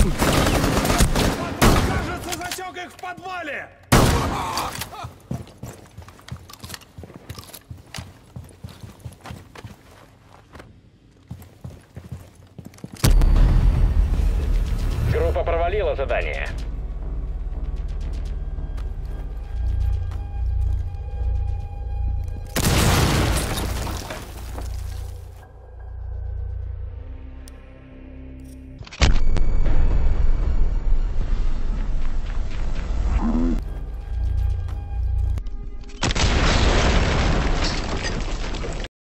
Кажется, засек их в подвале! Группа провалила задание.